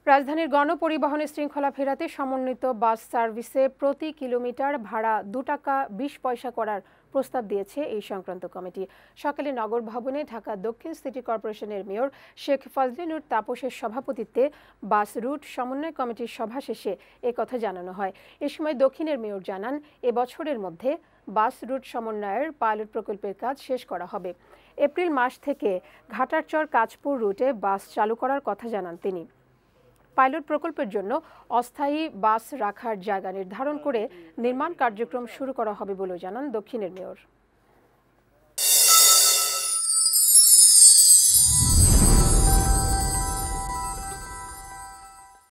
রাজধানীর গণপরিবহনে শৃঙ্খলা ফেরাতে সমন্বিত বাস সার্ভিসে প্রতি কিলোমিটার ভাড়া 2 টাকা 20 পয়সা করার প্রস্তাব দিয়েছে এই সংক্রান্ত কমিটি। সকালে নগর ভবনে ঢাকা দক্ষিণ সিটি কর্পোরেশনের মেয়র শেখ ফজলিনুর তাপসের সভাপতিত্বে বাস রুট সমন্বয় কমিটির সভা শেষে একথা জানানো হয়। এ সময় দক্ষিণের মেয়র জানান, এবছরের মধ্যে বাস রুট সমন্বয়ের পাইলট প্রকল্পের কাজ শেষ করা হবে। এপ্রিল মাস থেকে ঘাটারচর কাঁচপুর রুটে বাস চালু করার কথা জানান তিনি। পাইলট প্রকল্পের জন্য অস্থায়ী বাস রাখার জায়গা নির্ধারণ করে নির্মাণ কার্যক্রম শুরু করা হবে বলেও জানান দক্ষিণের মেয়র।